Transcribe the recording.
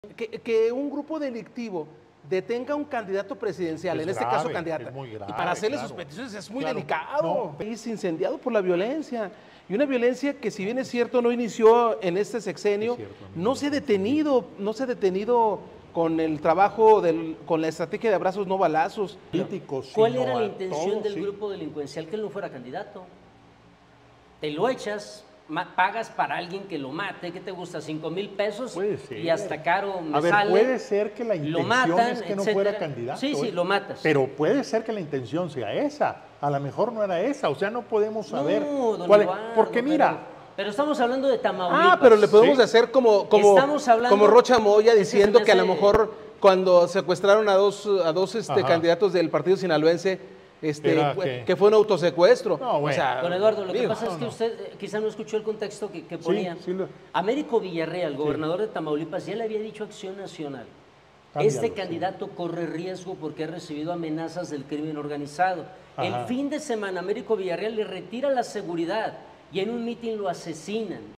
Que un grupo delictivo detenga a un candidato presidencial, Es en este grave, caso candidata, es muy grave, y para hacerle claro. sus peticiones es muy Claro, delicado. no. Un país incendiado por la violencia, y una violencia que, si bien es cierto, no inició en este sexenio, Es cierto, amigo, no se ha detenido con el trabajo, con la estrategia de abrazos no balazos. Políticos, ¿Cuál sino era la a intención todos, del sí. grupo delincuencial? Que él no fuera candidato. Te lo echas, pagas para alguien que lo mate, ¿qué te gusta? 5,000 pesos Puede ser. y hasta caro me A ver, sale. puede ser que la lo intención matan, es que no etcétera. fuera candidato. Sí, sí, lo matas. Pero puede ser que la intención sea esa. A lo mejor no era esa. O sea, no podemos saber No, don cuál es. Eduardo, Porque mira, pero estamos hablando de Tamaulipas. Pero le podemos Sí. hacer como Estamos hablando- como Rocha Moya, Ese diciendo se me que a lo hace- mejor cuando secuestraron a dos Ajá. candidatos del partido sinaloense, Era que fue un autosecuestro. No, bueno. O sea, Don Eduardo, lo que digo, pasa es que usted quizá no escuchó el contexto que ponía. sí Américo Villarreal, gobernador de Tamaulipas, ya le había dicho a Acción Nacional. Cámbialo, Este sí. candidato corre riesgo porque ha recibido amenazas del crimen organizado. Ajá. El fin de semana, Américo Villarreal le retira la seguridad y en un mitin lo asesinan.